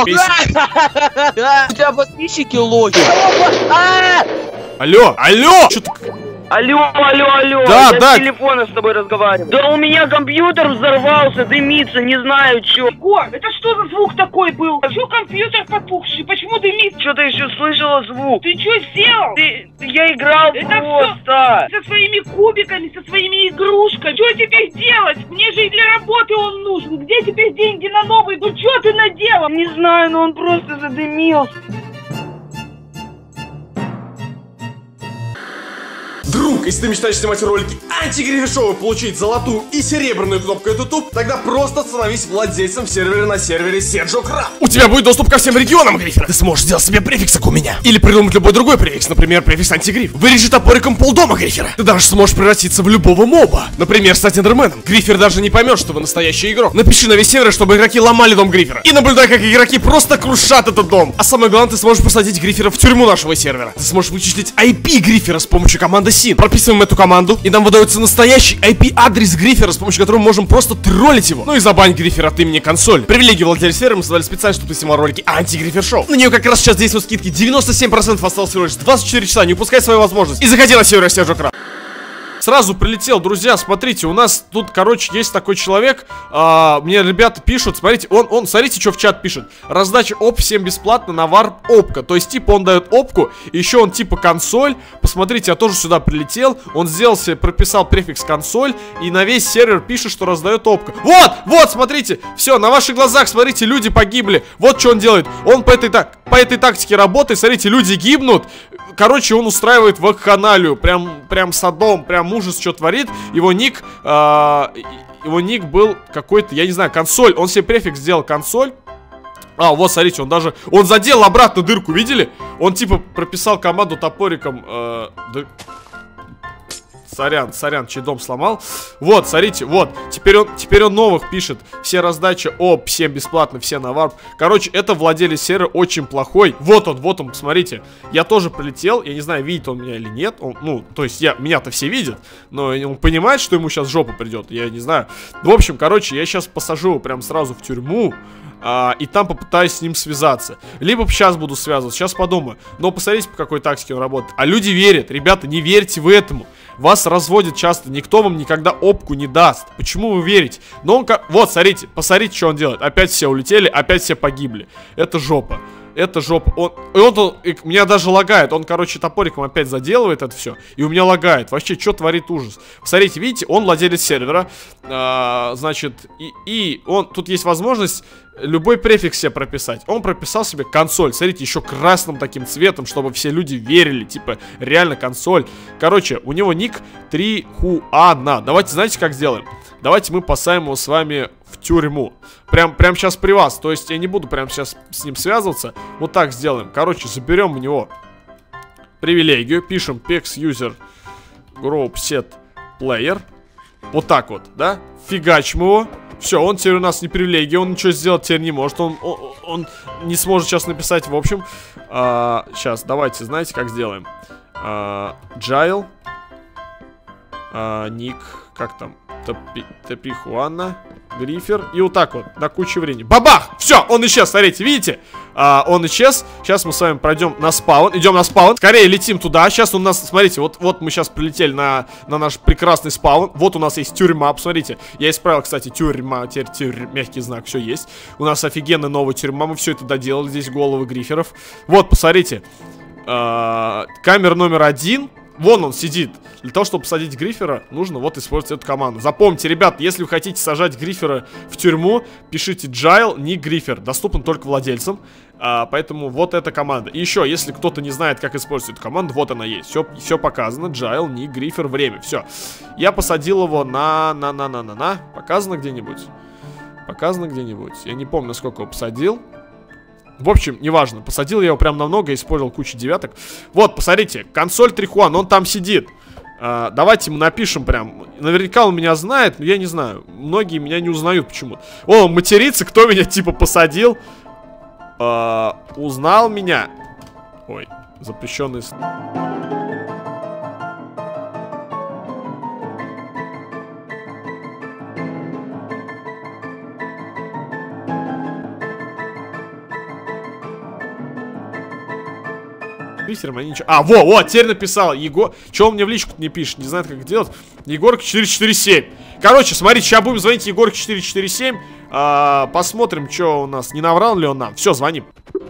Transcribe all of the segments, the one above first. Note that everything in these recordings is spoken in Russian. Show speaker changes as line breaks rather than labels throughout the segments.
лох! У тебя подписчики лохи!
Алло, алло! Чё ты...
Алло,
да,
я
да.
с телефона с тобой разговариваю. Да у меня компьютер взорвался, дымится, не знаю чё.
Егор, это что за звук такой был? Почему компьютер потухший? Почему дымит?
Что ты еще слышала звук?
Ты что сделал?
Я играл
Это
просто.
Со своими кубиками, со своими игрушками. Что теперь делать? Мне же и для работы он нужен. Где теперь деньги на новый? Ну что ты наделал?
Не знаю, но он просто задымился.
Друг, если ты мечтаешь снимать ролики антигрифер-шоу и получить золотую и серебряную кнопку YouTube, тогда просто становись владельцем сервера на сервере Sergio Craft. У тебя будет доступ ко всем регионам грифера. Ты сможешь сделать себе префикс, как у меня. Или придумать любой другой префикс, например, префикс антигриф. Вырежи топориком полдома грифера. Ты даже сможешь превратиться в любого моба. Например, стать эндерменом. Грифер даже не поймет, что вы настоящий игрок. Напиши на весь сервер, чтобы игроки ломали дом грифера. И наблюдай, как игроки просто крушат этот дом. А самое главное, ты сможешь посадить грифера в тюрьму нашего сервера. Ты сможешь вычислить IP грифера с помощью команды SIN. Прописываем эту команду, и нам выдается настоящий IP-адрес грифера, с помощью которого мы можем просто троллить его. Ну и забань грифера от имени консоль. Привилегии владельца сервера мы создали специально, чтобы ты снимал ролики антигрифер-шоу. На нее как раз сейчас действуют скидки 97%, осталось всего лишь 24 часа, не упускай свою возможность. И заходи на сервер Sergio Craft. Сразу прилетел, друзья, смотрите, у нас тут, короче, есть такой человек, мне ребята пишут, смотрите, он, смотрите, что в чат пишет. Раздача оп всем бесплатно на варп опка, то есть, типа, он дает опку, еще он, типа, консоль, посмотрите, я тоже сюда прилетел, он сделал себе, прописал префикс консоль, и на весь сервер пишет, что раздает опка. Вот, смотрите, все, на ваших глазах, смотрите, люди погибли, вот что он делает, он по этой тактике работает, смотрите, люди гибнут. Короче, он устраивает вакханалию, прям садом, прям ужас, что творит. Его ник был какой-то, я не знаю, консоль. Он себе префикс сделал консоль. Вот, смотрите, он задел обратно дырку, видели? Он типа прописал команду топориком. Сорян, чей дом сломал. Вот, смотрите, вот. Теперь он новых пишет. Все раздачи оп, всем бесплатно, все на варп. Короче, это владелец сервера очень плохой. Вот он, смотрите. Я тоже прилетел, я не знаю, видит он меня или нет. То есть меня-то все видят, но он понимает, что ему сейчас жопа придет. Я не знаю. В общем, короче, я сейчас посажу его прям сразу в тюрьму. И там попытаюсь с ним связаться. Либо сейчас буду связываться, сейчас подумаю. Но посмотрите, по какой тактике он работает. А люди верят, ребята, не верьте в этому. Вас разводят часто, никто вам никогда опку не даст. Почему вы верите? Но он как... Вот, посмотрите, что он делает. Опять все улетели, опять все погибли. Это жопа. Это жопа. Он меня даже лагает. Он, короче, топориком опять заделывает это все. И у меня лагает. Вообще, что творит ужас. Смотрите, видите, он владелец сервера. Значит, и он... Тут есть возможность любой префикс себе прописать. Он прописал себе консоль. Смотрите, еще красным таким цветом, чтобы все люди верили. Типа, реально консоль. Короче, у него ник Трихуана. Давайте, знаете, как сделаем? Давайте мы посадим его с вами в тюрьму. Прям сейчас при вас. То есть я не буду прям сейчас с ним связываться. Вот так сделаем. Короче, заберем у него привилегию. Пишем PEX User Group Set Player. Вот так вот, да? Фигачим его. Все, он теперь у нас не привилегия. Он ничего сделать теперь не может. Он не сможет сейчас написать. В общем, сейчас, давайте, знаете, как сделаем? Джайл. Ник. Как там? Топихуана. Грифер. И вот так вот, на кучу времени. Бабах! Все, он исчез, смотрите, видите? Он исчез. Сейчас мы с вами пройдем на спаун. Идем на спаун. Скорее летим туда. Сейчас у нас, смотрите, вот мы сейчас прилетели на наш прекрасный спаун. Вот у нас есть тюрьма, посмотрите. Я исправил, кстати, тюрьма. Теперь мягкий знак, все есть. У нас офигенная новая тюрьма. Мы все это доделали. Здесь головы гриферов. Вот, посмотрите. Камера номер 1. Вон он сидит. Для того, чтобы посадить грифера, нужно вот использовать эту команду. Запомните, ребят, если вы хотите сажать грифера в тюрьму, пишите Джайл, не грифер. Доступен только владельцам. Поэтому вот эта команда. И еще, если кто-то не знает, как использовать эту команду, вот она есть. Все показано. Джайл, не грифер, время. Все. Я посадил его на. Показано где-нибудь? Показано где-нибудь. Я не помню, сколько его посадил. В общем, неважно, посадил я его прям намного, использовал кучу девяток. Вот, посмотрите, консоль Трихуан, он там сидит. Давайте ему напишем прям. Наверняка он меня знает, но я не знаю. Многие меня не узнают почему-то. О, он матерится, кто меня типа посадил. Узнал меня. Ой, запрещенный... Грифером они ничего. А, во, теперь написал. Егор. Че он мне в личку не пишет? Не знает, как это делать. Егорка 447. Короче, смотрите, сейчас будем звонить Егорке 447. Посмотрим, что у нас. Не наврал ли он нам? Все, звоним.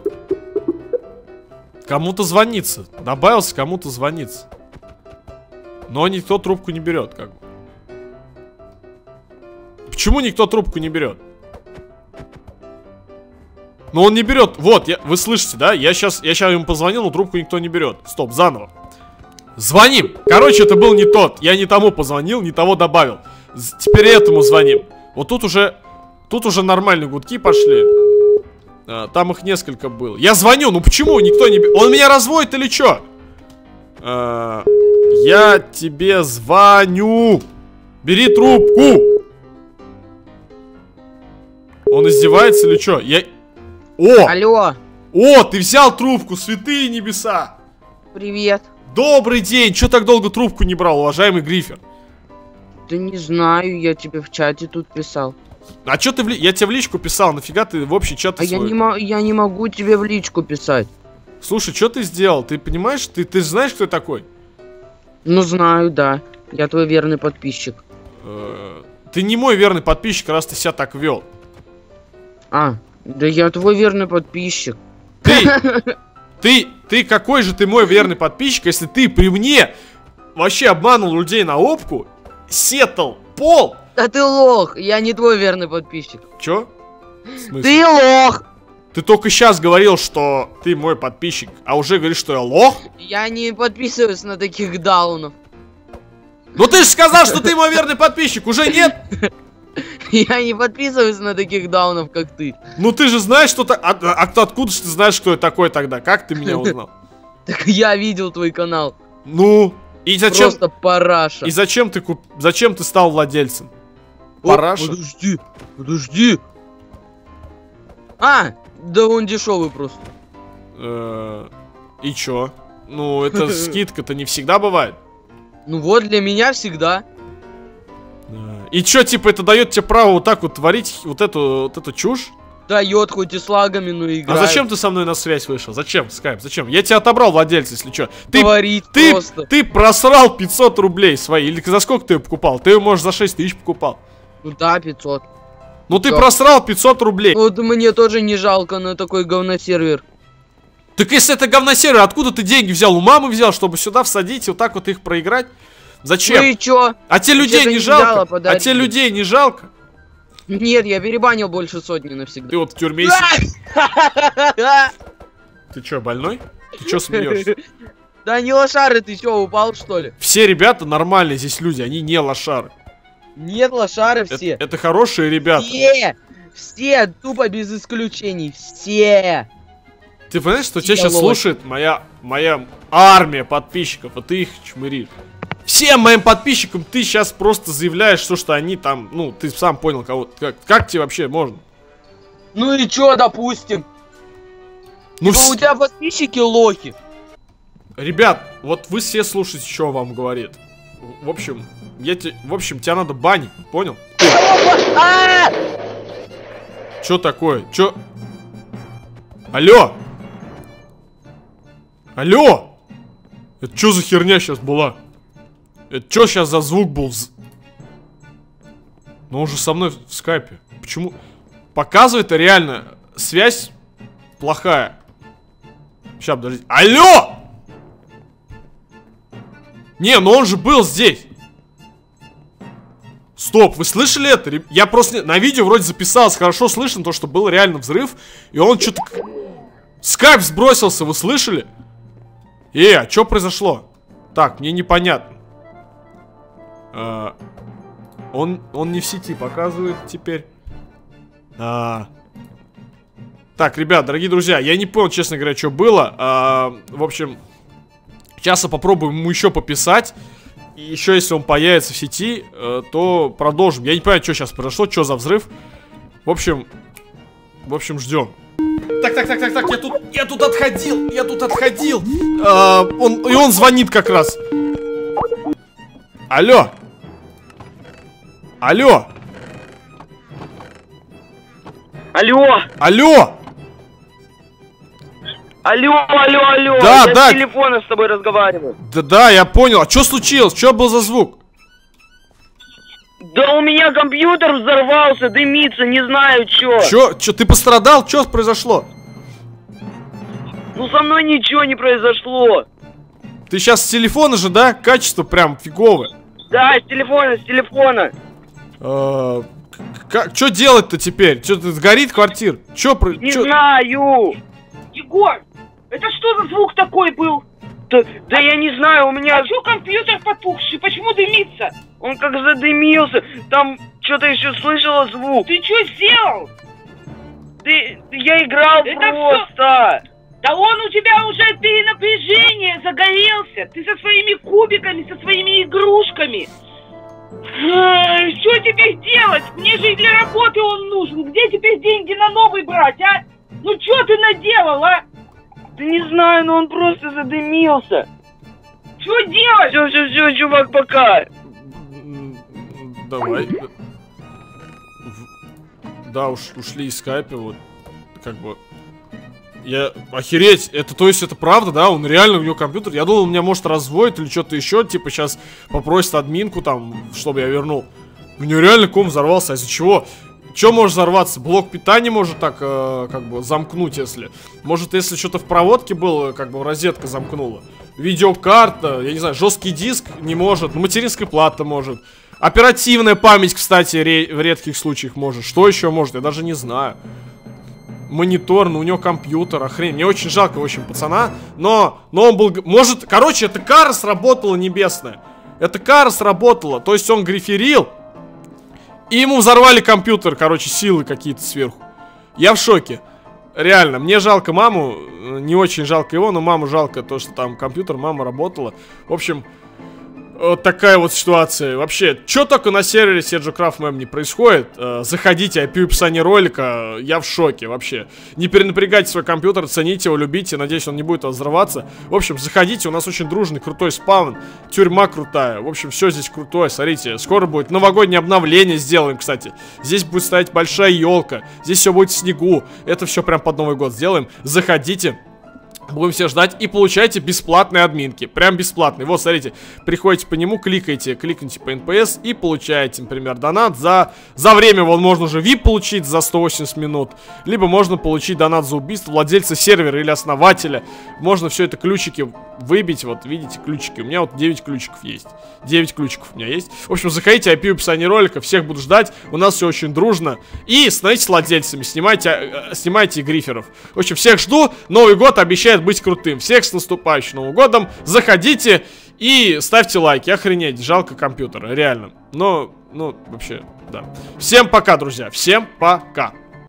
Кому-то звонится. Добавился, кому-то звонится. Но никто трубку не берет, как бы. Почему никто трубку не берет? Но он не берет. Вот, вы слышите, да? Я сейчас ему позвонил, но трубку никто не берет. Стоп, заново. Звоним. Короче, это был не тот. Я не тому позвонил, не того добавил. Теперь этому звоним. Вот тут уже нормальные гудки пошли. Там их несколько было. Я звоню, ну почему никто не... Он меня разводит или что? Я тебе звоню. Бери трубку. Он издевается или что?
Алло.
О, ты взял трубку, святые небеса.
Привет.
Добрый день. Че так долго трубку не брал, уважаемый Грифер?
Да не знаю, я тебе в чате тут писал.
А чё ты я тебе в личку писал, нафига ты в общий чат свой?
Я не могу тебе в личку писать.
Слушай, что ты сделал? Ты понимаешь, ты знаешь, кто я такой?
Ну знаю, да. Я твой верный подписчик.
Ты не мой верный подписчик, раз ты себя так вел.
Да я твой верный подписчик.
Ты какой же ты мой верный подписчик, если ты при мне вообще обманул людей на опку, сетал пол?
Да ты лох, я не твой верный подписчик.
Чё?
Ты лох!
Ты только сейчас говорил, что ты мой подписчик, а уже говоришь, что я лох?
Я не подписываюсь на таких даунов.
Ну ты же сказал, что ты мой верный подписчик, уже нет?
Я не подписываюсь на таких даунов, как ты.
Ну ты же знаешь, что... откуда же ты знаешь, кто я такой тогда? Как ты меня узнал?
Так я видел твой канал.
Ну, и зачем...
Просто параша.
И зачем ты стал владельцем? Параша?
Подожди. Да он дешевый просто.
И чё? Ну, это скидка-то не всегда бывает.
Ну вот, для меня всегда.
И чё, типа, это дает тебе право вот так вот творить вот эту чушь?
Дает, хоть и с лагами, но играет.
А зачем ты со мной на связь вышел? Зачем, Скайп? Зачем? Я тебя отобрал, владельца, если чё. Ты просрал 500 рублей свои. Или за сколько ты ее покупал? Ты ее, может, за 6 тысяч покупал.
Ну да, 500.
Ну ты просрал 500 рублей.
Вот мне тоже не жалко на такой говносервер.
Так если это говносервер, откуда ты деньги взял? У мамы взял, чтобы сюда всадить и вот так вот их проиграть? Зачем?
Ну и чё?
А те людей не жалко? А те людей не жалко?
Нет, я перебанил больше сотни навсегда.
Ты вот в тюрьме Ты чё, больной? Ты чё смеешься?
Да не лошары, ты чё, упал что ли?
Все ребята нормальные здесь люди, они не лошары.
Нет, лошары все.
Это хорошие ребята.
Все, тупо без исключений, все.
Ты понимаешь, что тебя сейчас слушает моя армия подписчиков, а ты их чмыришь. Всем моим подписчикам ты сейчас просто заявляешь, что они там, ну, ты сам понял, кого. Как тебе вообще можно?
Ну и чё, допустим?
Ну,
у тебя подписчики лохи.
Ребят, вот вы все слушаете, что вам говорит. В общем, тебя надо банить, понял? Чё такое? Чё? Алло! Алло! Это чё за херня сейчас была? Это чё сейчас за звук был? Ну он же со мной в скайпе. Почему? Показывает реально связь плохая. Сейчас, подождите. Алло! Не, ну он же был здесь. Стоп, вы слышали это? Я просто на видео вроде записался. Хорошо слышно то, что был реально взрыв. И он что-то... Скайп сбросился, вы слышали? А что произошло? Так, мне непонятно. Он не в сети показывает теперь. Так, ребят, дорогие друзья, я не понял, честно говоря, что было. В общем, сейчас я попробую ему еще пописать. И еще, если он появится в сети, то продолжим. Я не понимаю, что сейчас произошло, что за взрыв. В общем, ждем. Так, я тут отходил. Он звонит как раз. Алло.
Алло,
Да,
я
да.
с телефона с тобой разговариваю.
Да, я понял. А что случилось? Что был за звук?
Да у меня компьютер взорвался, дымится, не знаю чё.
Чё, ты пострадал? Что произошло?
Ну со мной ничего не произошло.
Ты сейчас с телефона же, да? Качество прям фиговое.
Да, с телефона.
Что делать-то теперь? Что-то сгорит квартира?
Не знаю.
Егор, это что за звук такой был?
Да я не знаю, у меня...
А чё компьютер потухший? Почему дымится?
Он как задымился. Там что-то еще слышала звук.
Ты чё сделал?
Я играл
Это
просто.
Да он у тебя уже от перенапряжения загорелся. Ты со своими кубиками, со своими игрушками. Что теперь делать? Мне же и для работы он нужен. Где теперь деньги на новый брать, а? Ну что ты наделал, а?
Да не знаю, но он просто задымился.
Что делать?
Все, чувак, пока.
Давай. Да, ушли из скайпа, вот. Как бы... Охереть, то есть это правда, да? Он реально, у него компьютер. Я думал, у меня может разводит или что-то еще. Типа сейчас попросит админку там, чтобы я вернул. У него реально ком взорвался. А из-за чего? Че может взорваться? Блок питания может так, как бы, замкнуть, если. Может, если что-то в проводке было, как бы, розетка замкнула. Видеокарта, я не знаю, жесткий диск не может. Материнская плата может. Оперативная память, кстати, в редких случаях может. Что еще может? Я даже не знаю. Монитор, ну у него компьютер, охренеть. Мне очень жалко, в общем, пацана. Но он был... Может, короче, это кара сработала небесная. Это кара сработала. То есть он гриферил. И ему взорвали компьютер, короче, силы какие-то сверху. Я в шоке. Реально, мне жалко маму. Не очень жалко его, но маму жалко то, что там компьютер, мама работала. В общем... Вот такая вот ситуация. Вообще, что только на сервере Sergio Craft Mem не происходит. Заходите, IP в описании ролика. Я в шоке вообще. Не перенапрягайте свой компьютер, цените его, любите. Надеюсь, он не будет взрываться. В общем, заходите, у нас очень дружный, крутой спаун. Тюрьма крутая. В общем, все здесь крутое. Смотрите, скоро будет новогоднее обновление сделаем, кстати. Здесь будет стоять большая елка. Здесь все будет в снегу. Это все прям под Новый год сделаем. Заходите. Будем все ждать и получайте бесплатные админки. Прям бесплатные. Вот, смотрите, приходите по нему, кликайте по NPS и получаете, например, донат за время. Вон можно уже VIP получить за 180 минут. Либо можно получить донат за убийство владельца сервера или основателя. Можно все это ключики выбить. Вот, видите, ключики. У меня вот 9 ключиков есть. 9 ключиков у меня есть. В общем, заходите, IP в описании ролика. Всех буду ждать. У нас все очень дружно. И становитесь владельцами. Снимайте гриферов. В общем, всех жду. Новый год обещает быть крутым. Всех с наступающим Новым годом. Заходите и ставьте лайки. Охренеть, жалко компьютера, реально. Но, ну, вообще, да. Всем пока, друзья. Всем пока.